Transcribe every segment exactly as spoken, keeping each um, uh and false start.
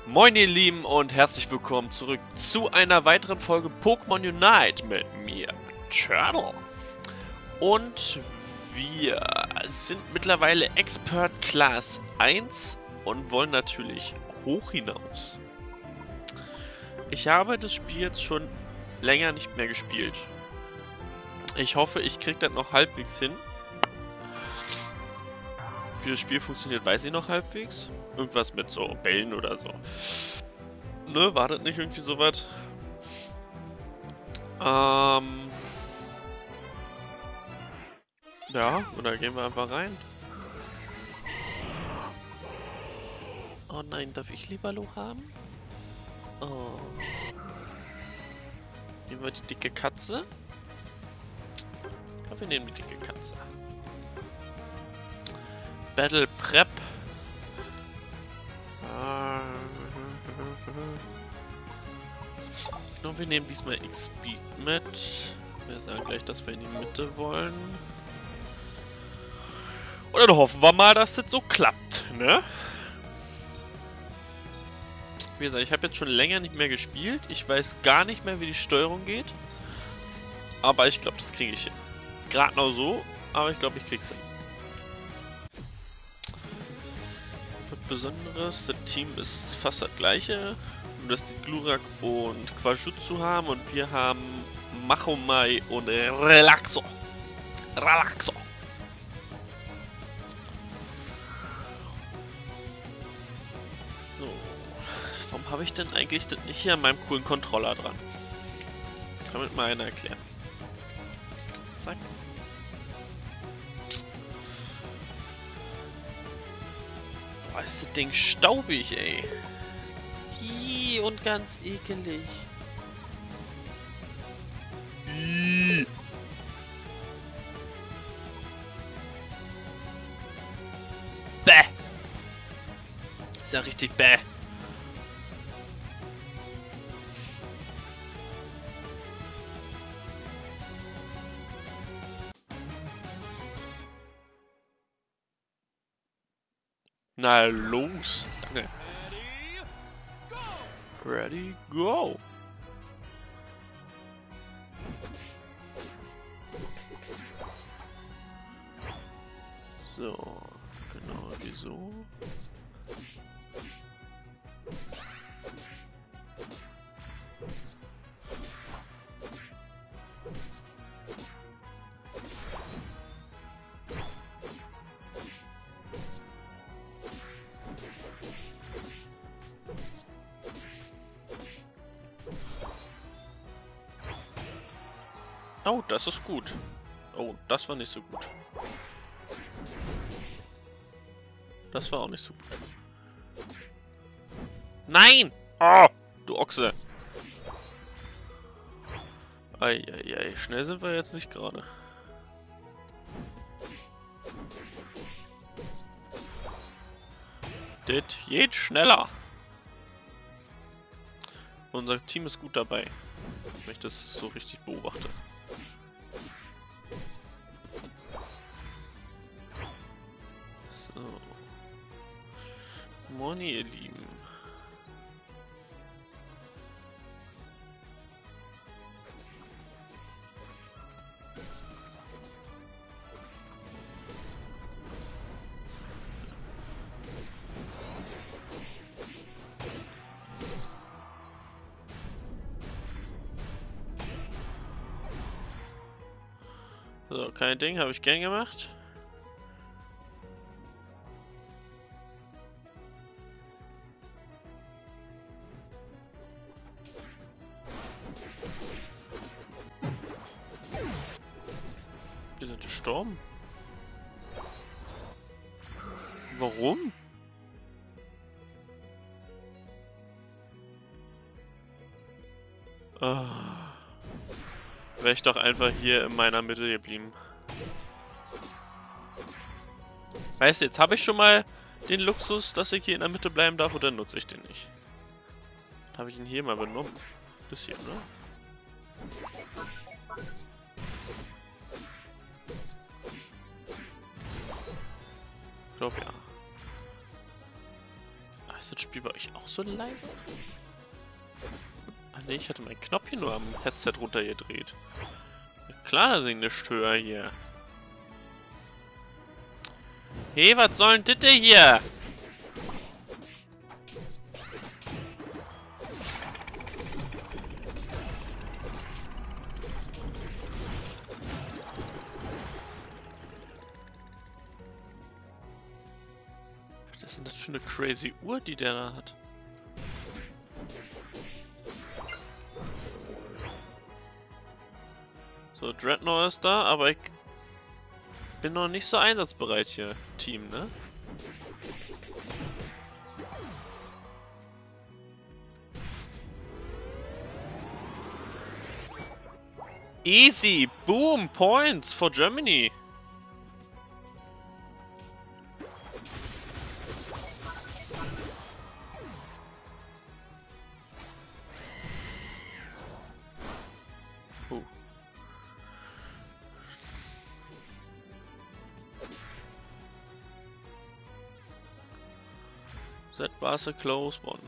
Moin ihr Lieben und herzlich willkommen zurück zu einer weiteren Folge Pokémon Unite mit mir, Turtle. Und wir sind mittlerweile Expert Class eins und wollen natürlich hoch hinaus. Ich habe das Spiel jetzt schon länger nicht mehr gespielt. Ich hoffe, ich kriege das noch halbwegs hin. Wie das Spiel funktioniert, weiß ich noch halbwegs. Irgendwas mit so Bällen oder so. Ne, war das nicht irgendwie so was? Ähm. Ja, oder gehen wir einfach rein? Oh nein, darf ich Libalo haben? Oh. Nehmen wir die dicke Katze? Ja, wir nehmen die dicke Katze. Battle Prep. Ich glaube, wir nehmen diesmal X-Speed mit. Wir sagen gleich, dass wir in die Mitte wollen. Und dann hoffen wir mal, dass das so klappt, ne? Wie gesagt, ich habe jetzt schon länger nicht mehr gespielt. Ich weiß gar nicht mehr, wie die Steuerung geht. Aber ich glaube, das kriege ich hin. Gerade noch so, aber ich glaube, ich krieg's hin. Besonderes, das Team ist fast das gleiche, nur dass die Glurak und Quajutsu haben und wir haben Machomai und Relaxo. Relaxo. So, warum habe ich denn eigentlich das nicht hier an meinem coolen Controller dran? Kann mir mal einer erklären. Zack. Boah, ist das Ding staubig, ey. Ih, und ganz ekelig. Ih. Bäh. Ist ja richtig bäh. Na los. Danke. Ready, go. So, genau, wieso? Oh, das ist gut. Oh, das war nicht so gut. Das war auch nicht so gut. Nein! Oh, du Ochse! Eieiei, schnell sind wir jetzt nicht gerade. Das geht schneller. Unser Team ist gut dabei, wenn ich das so richtig beobachte. So. Moin, ihr Lieben. So, kein Ding, habe ich gern gemacht. Wir sind gestorben. Warum? Oh. Wäre ich doch einfach hier in meiner Mitte geblieben. Weißt du, jetzt habe ich schon mal den Luxus, dass ich hier in der Mitte bleiben darf, oder nutze ich den nicht? Habe ich ihn hier mal benommen? Das hier, ne? Ich glaube ja. Ist das Spiel bei euch auch so leise? Ah ne, ich hatte meinen Knopf hier nur am Headset runtergedreht. Ja, klar, dass ich nicht höre hier. Hey, was soll denn das hier? Was ist denn das für eine crazy Uhr, die der da hat? So, Dreadnought ist da, aber ich bin noch nicht so einsatzbereit hier, Team, ne? Easy! Boom! Points for Germany! Oh. That was a close one.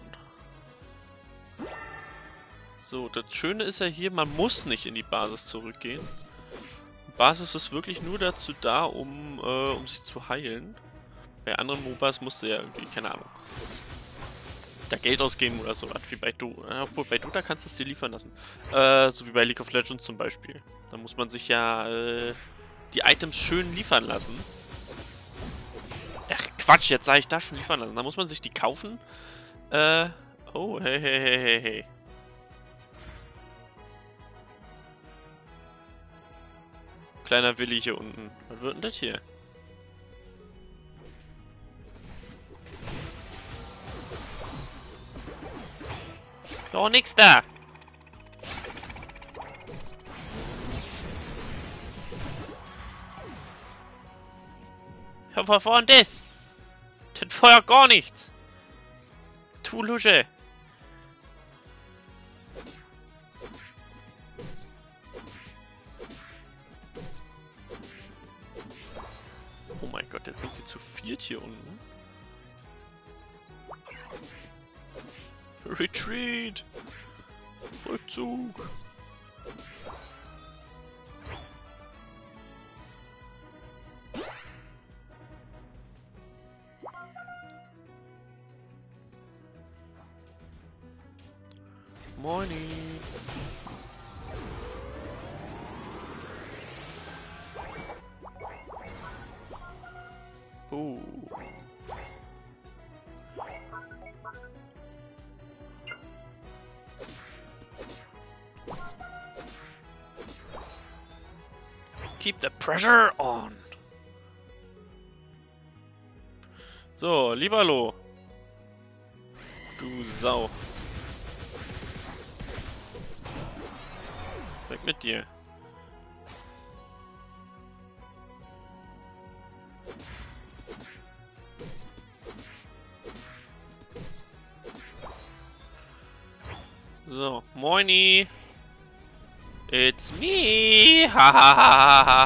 So, das Schöne ist ja hier, man muss nicht in die Basis zurückgehen. Die Basis ist wirklich nur dazu da, um, äh, um sich zu heilen. Bei anderen MOBAs musst du ja irgendwie, keine Ahnung, da Geld ausgeben oder so, wie bei Dota. Obwohl, bei Dota kannst du es dir liefern lassen. Äh, so wie bei League of Legends zum Beispiel. Da muss man sich ja äh, die Items schön liefern lassen. Ach, Quatsch, jetzt sage ich da schon liefern lassen. Da muss man sich die kaufen. Äh, oh, hey, hey, hey, hey, hey. Kleiner Willi hier unten. Was wird denn das hier? Doch nix da! Ja, was war denn das? Das feuert gar nichts! Tu Lusche! Oh mein Gott, jetzt sind sie zu viert hier unten. Retreat! Rückzug! Moini! Oh. Keep the pressure on. So, Liberlo. Du Sau. Weg mit dir. So, moini. It's me! Hahaha!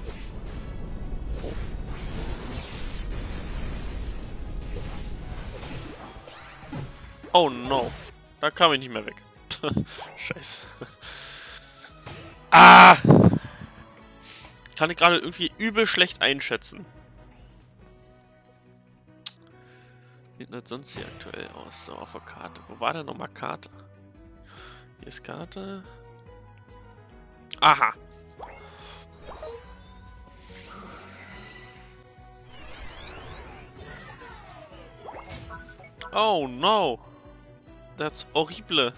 Oh no. Da kam ich nicht mehr weg. Scheiße. Ah! Kann ich gerade irgendwie übel schlecht einschätzen. Wie sieht das sonst hier aktuell aus? So, auf der Karte. Wo war denn nochmal Karte? Hier ist Karte. Aha. Oh no. That's horrible.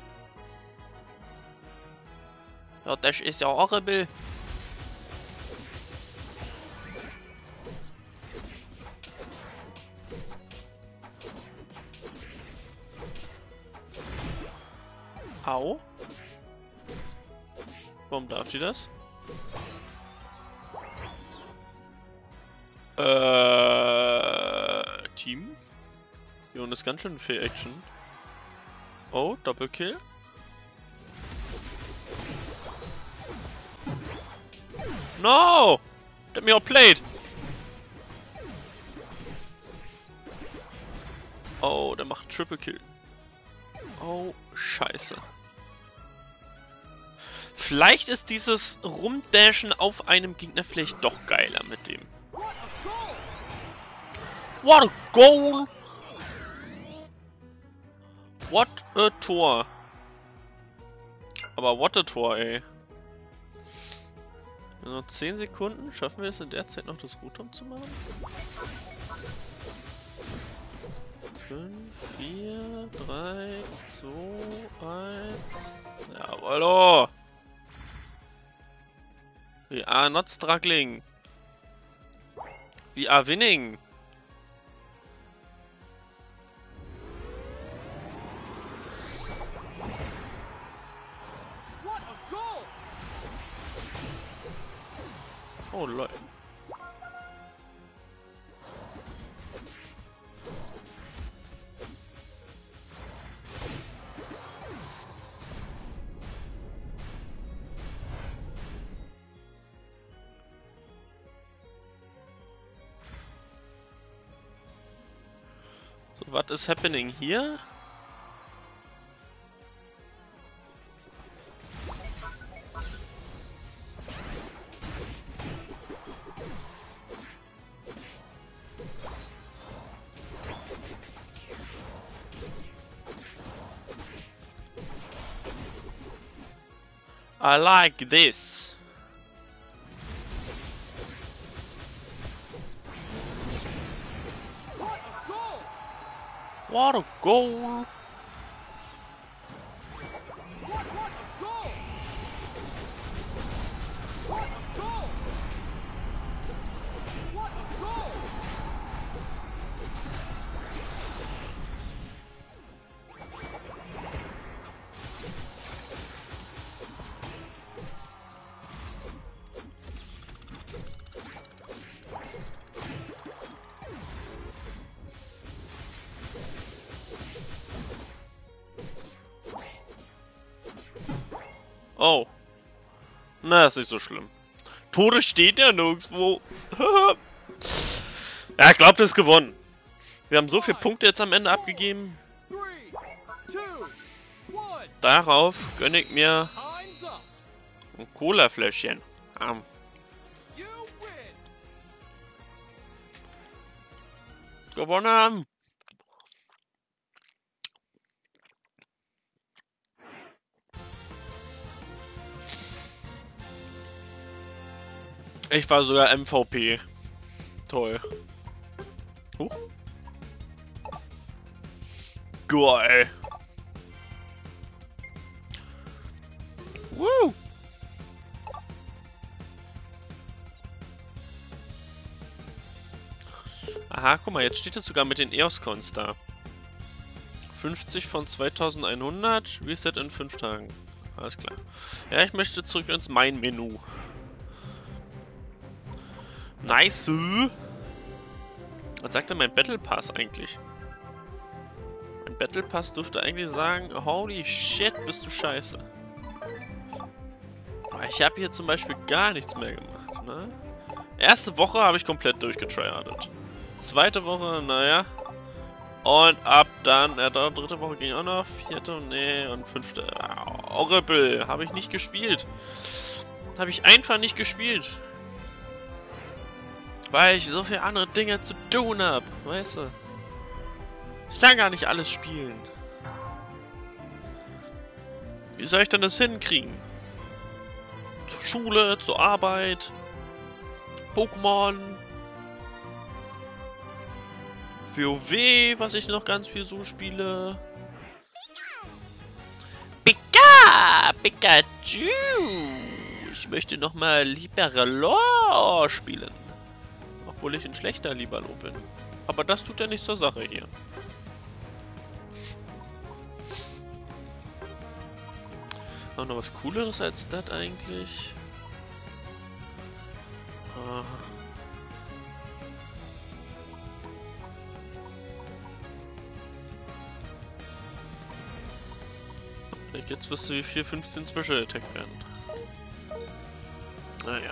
Ja, das ist ja horrible. Au. Warum darf sie das? Äh, Team? Hier unten ist ganz schön viel Action. Oh, Doppelkill. No! Let me outplayed. Oh, der macht Triple Kill. Oh, scheiße. Vielleicht ist dieses Rumdashen auf einem Gegner vielleicht doch geiler mit dem. What a goal! What a Tor. Aber what a Tor, ey. Nur zehn Sekunden. Schaffen wir es in der Zeit noch, das Rotom zu machen? fünf, vier, drei, zwei, eins. Jawollo! We are not struggling. We are winning. Oh, Leute. So, what is happening here? I like this. What a goal! Oh. Na, ist nicht so schlimm. Tode steht ja nirgendwo. Ja, ich glaube, das ist gewonnen. Wir haben so viele Punkte jetzt am Ende abgegeben. Darauf gönne ich mir ein Cola-Fläschchen. Um. Gewonnen haben. Ich war sogar M V P. Toll. Huch. Geil. Woo. Aha, guck mal, jetzt steht es sogar mit den EOS-Cons da. fünfzig von zweitausendeinhundert, Reset in fünf Tagen. Alles klar. Ja, ich möchte zurück ins Mein-Menü. Nice. Was sagt denn mein Battle Pass eigentlich? Mein Battle Pass dürfte eigentlich sagen, holy shit, bist du scheiße. Aber ich habe hier zum Beispiel gar nichts mehr gemacht, ne? Erste Woche habe ich komplett durchgetryhardet. Zweite Woche, naja. Und ab dann, ja, dritte Woche ging auch noch, vierte, nee, und fünfte. Horrible, habe ich nicht gespielt. Habe ich einfach nicht gespielt. Weil ich so viele andere Dinge zu tun habe, weißt du? Ich kann gar nicht alles spielen. Wie soll ich denn das hinkriegen? Zur Schule, zur Arbeit, Pokémon, WoW, was ich noch ganz viel so spiele. Pika! Pikachu! Ich möchte nochmal Liberalor spielen. Obwohl ich ein schlechter Libero bin. Aber das tut ja nicht zur Sache hier. Auch noch was Cooleres als das eigentlich? Ah. Jetzt wirst du wie viel fünfzehn Special Attack werden. Naja.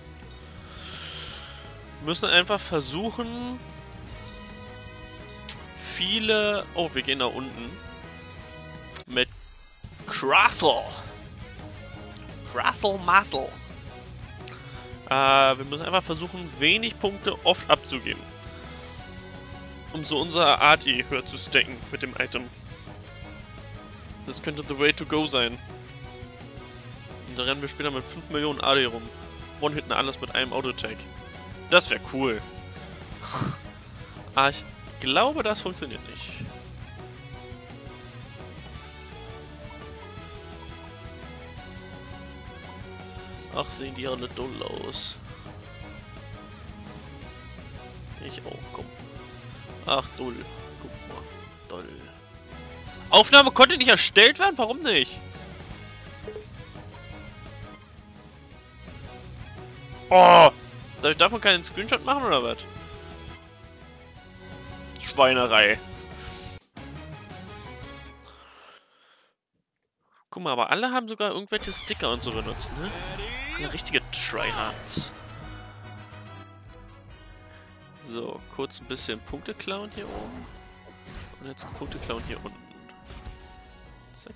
Wir müssen einfach versuchen, viele... Oh, wir gehen nach unten. Mit Crustle. Crustle Muscle. Äh, wir müssen einfach versuchen, wenig Punkte oft abzugeben. Um so unser Arti höher zu stacken mit dem Item. Das könnte the way to go sein. Und da rennen wir später mit fünf Millionen A D rum. One-hitten alles mit einem Auto-Attack. Das wäre cool. Aber ich glaube, das funktioniert nicht. Ach, sehen die alle dull aus. Ich auch, komm. Ach, dull. Guck mal. Dull. Aufnahme konnte nicht erstellt werden? Warum nicht? Oh! Darf ich davon keinen Screenshot machen oder was? Schweinerei. Guck mal, aber alle haben sogar irgendwelche Sticker und so benutzt, ne? Alle richtige Tryhards. So, kurz ein bisschen Punkte klauen hier oben. Und jetzt Punkte klauen hier unten. Zack.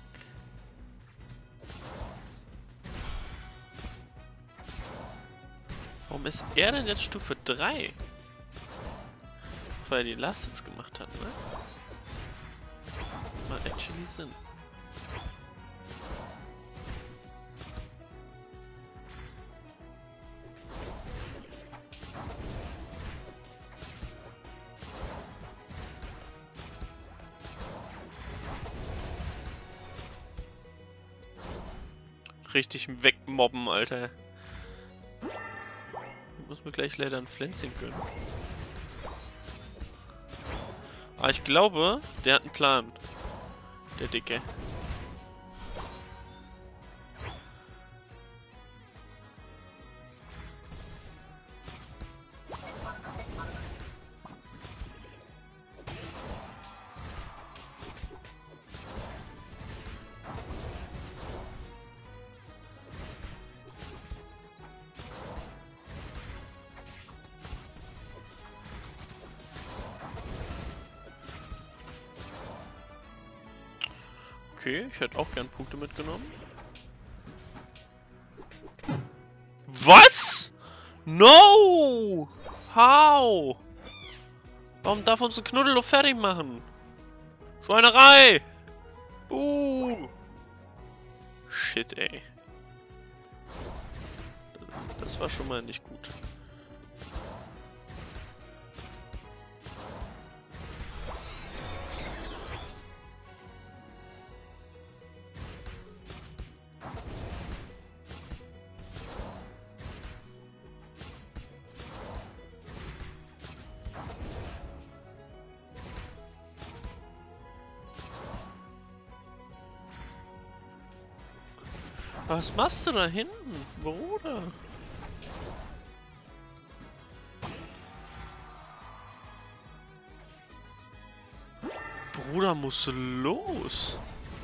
Warum ist er denn jetzt Stufe drei? Weil er die Last Hits gemacht hat, ne? Macht actually Sinn. Richtig wegmobben, Alter. Ich muss mir gleich leider ein Pflänzchen gönnen. Aber ich glaube, der hat einen Plan. Der Dicke. Okay, ich hätte auch gern Punkte mitgenommen. Was? No! How? Warum darf uns ein Knuddel noch fertig machen? Schweinerei! Uh! Shit, ey. Das war schon mal nicht gut. Was machst du da hinten, Bruder? Bruder, muss los.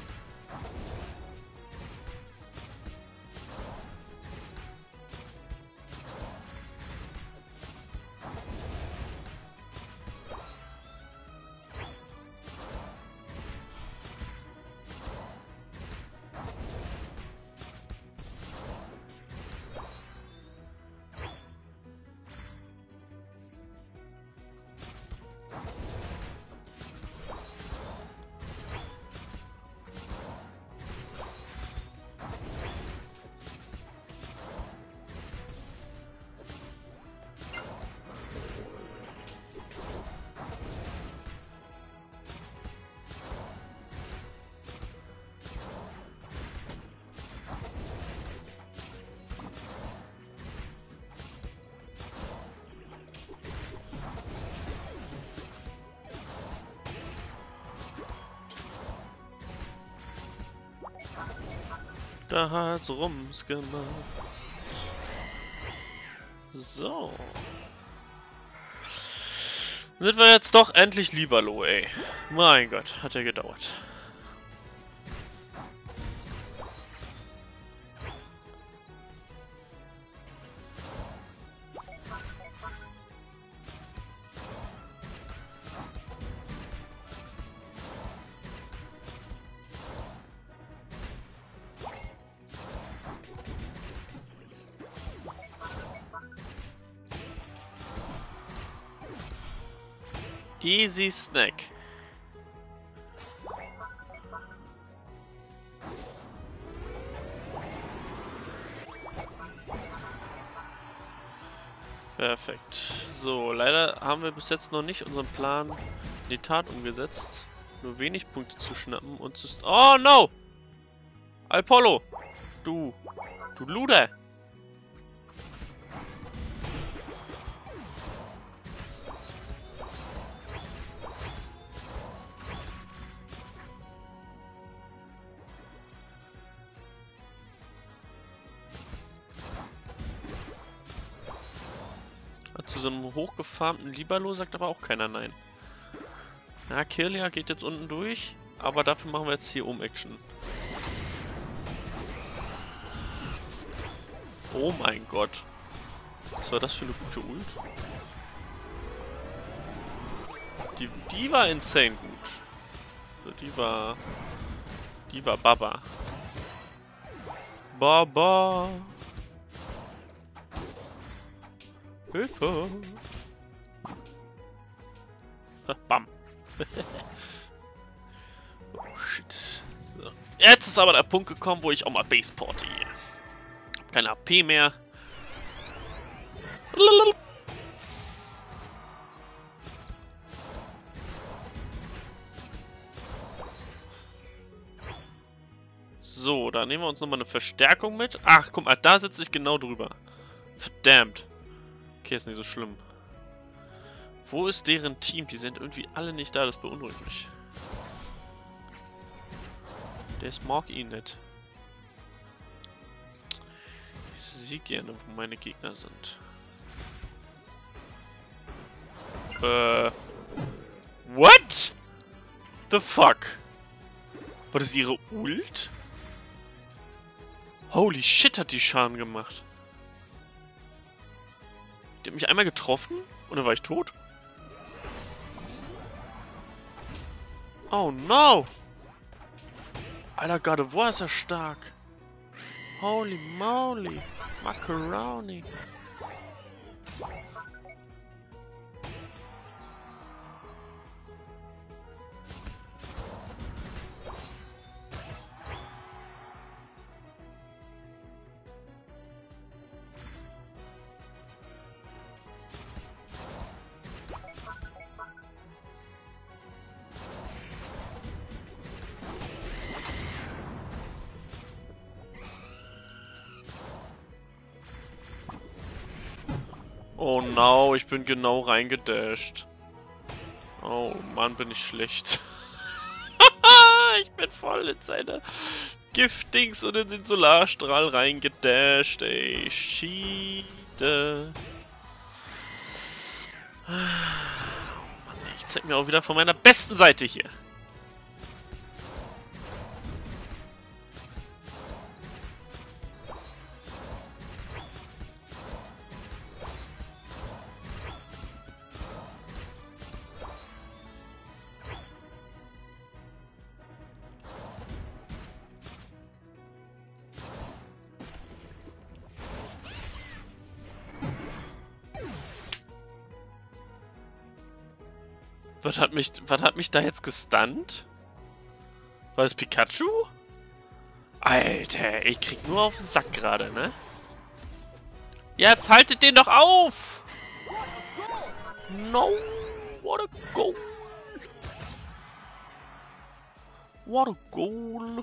Da hat's Rums gemacht. So. Sind wir jetzt doch endlich Liberlo, ey. Mein Gott, hat ja gedauert. Easy Snack. Perfekt. So, leider haben wir bis jetzt noch nicht unseren Plan in die Tat umgesetzt. Nur wenig Punkte zu schnappen und zu... Oh, no! Apollo! Du... Du Luder! Zu so einem hochgefarmten Libalo sagt aber auch keiner nein. Ja, Kirlia geht jetzt unten durch, aber dafür machen wir jetzt hier um Action. Oh mein Gott. Was war das für eine gute Ult? Die, die war insane gut. Also die war... Die war Baba. Baba. Hilfe! Bam! Oh shit. So. Jetzt ist aber der Punkt gekommen, wo ich auch mal Baseporte hier. Hab keine A P mehr. So, da nehmen wir uns nochmal eine Verstärkung mit. Ach, guck mal, da sitze ich genau drüber. Verdammt. Okay, ist nicht so schlimm. Wo ist deren Team? Die sind irgendwie alle nicht da, das beunruhigt mich. Das mag ihn nicht. Ich sehe gerne, wo meine Gegner sind. Äh. What? The fuck? War das ihre Ult? Holy shit, hat die Schaden gemacht. Die hat mich einmal getroffen und dann war ich tot. Oh no! Alter, God of War ist ja stark. Holy moly. Macaroni. Oh no, ich bin genau reingedasht. Oh Mann, bin ich schlecht. Ich bin voll in seine Giftdings und in den Solarstrahl reingedasht, ey. Schiede. Ich zeig mir auch wieder von meiner besten Seite hier. Was hat mich, was hat mich da jetzt gestunt? War das Pikachu? Alter, ich krieg nur auf den Sack gerade, ne? Jetzt haltet den doch auf! No! What a goal! What a goal!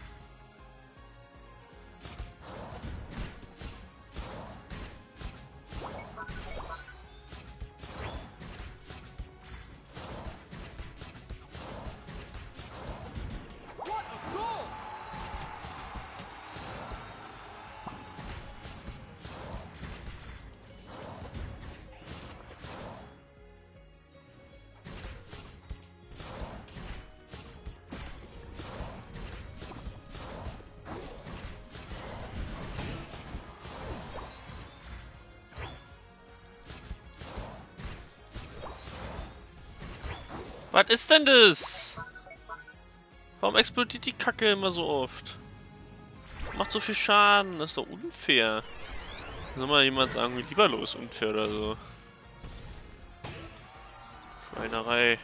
Was ist denn das? Warum explodiert die Kacke immer so oft? Macht so viel Schaden, das ist doch unfair. Soll mal jemand sagen, wie Libalo ist unfair oder so? Schweinerei.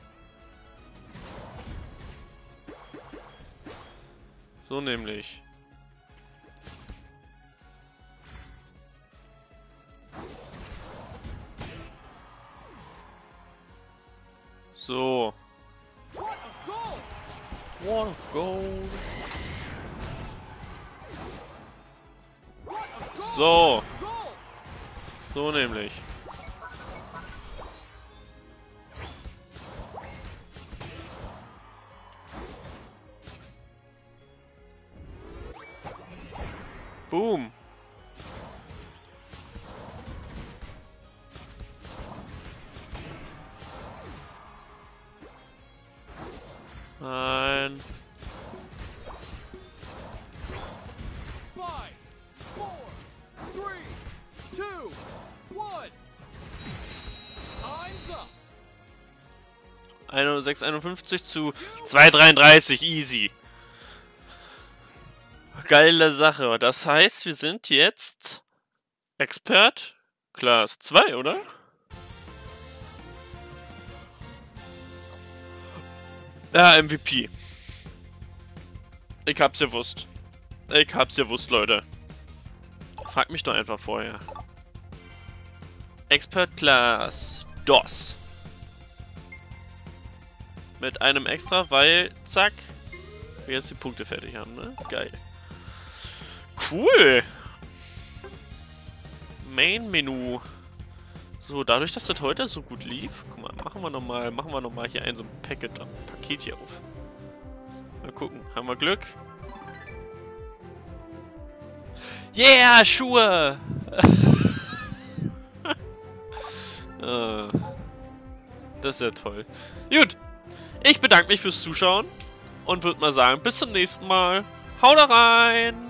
So nämlich. So. What a goal. So. So nämlich. Boom. Nein. Five, four, three, two, one. Time's up. sechs einundfünfzig zu zwei dreiunddreißig. Easy. Geile Sache. Das heißt, wir sind jetzt Expert Class zwei, oder? Ja, M V P. Ich hab's gewusst. Ich hab's gewusst, Leute. Frag mich doch einfach vorher. Expert Class D O S. Mit einem extra, weil, zack, wir jetzt die Punkte fertig haben, ne? Geil. Cool. Main-Menü. So, dadurch, dass das heute so gut lief, guck mal, machen wir nochmal, machen wir noch mal hier ein so ein Paket, Paket hier auf. Mal gucken, haben wir Glück? Yeah, Schuhe! uh, das ist ja toll. Gut, ich bedanke mich fürs Zuschauen und würde mal sagen, bis zum nächsten Mal. Haut rein!